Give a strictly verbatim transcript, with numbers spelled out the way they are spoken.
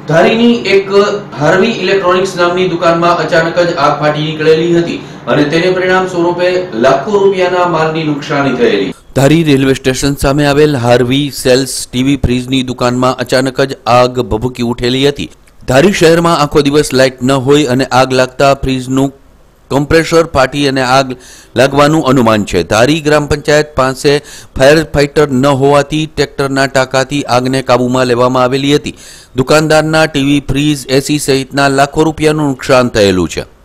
धारीनी एक Harvey electronics नामनी दुकानमां अचानक ज आग फाटी निकळेली हती अने तेने परिणाम स्वरूपे लाखो रूपियाना मालनी नुकसानी थयेली। धारी रेलवे स्टेशन सामे आवेल हार्वी सेल्स टीवी फ्रीजनी दुकानमां अचानक ज आग भभूकी उठेली हती। धारी शहेरमां आखो दिवस लाइट न होय अने आग लागता फ्रीजनुं कम्प्रेसर फाटी अने आग लागवानुं अनुमान छे। धारी ग्राम पंचायत पासे फायर फाइटर न होवाथी ट्रेक्टरना टाकाथी आगने काबूमां लेवामां आवेली हती। दुकानदारना टीवी फ्रीज एसी सहितना लाखो रूपियानुं नुकसान थयेलुं छे।